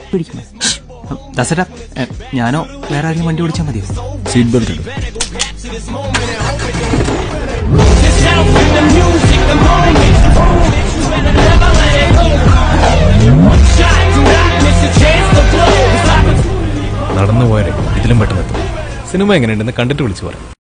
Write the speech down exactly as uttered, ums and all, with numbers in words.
പിടിക്കണം. ദാസേട്ടാ, ഞാനോ വേറെ ആരെങ്കിലും വണ്ടി ഓടിച്ചാൽ മതിയോ? സീറ്റ് ബെൽറ്റ് ഇടും. നടന്നു പോയാലേ ഇതിലും പെട്ടെന്ന് എത്തും. സിനിമ എങ്ങനെയുണ്ടെന്ന് കണ്ടിട്ട് വിളിച്ചു പറയാം.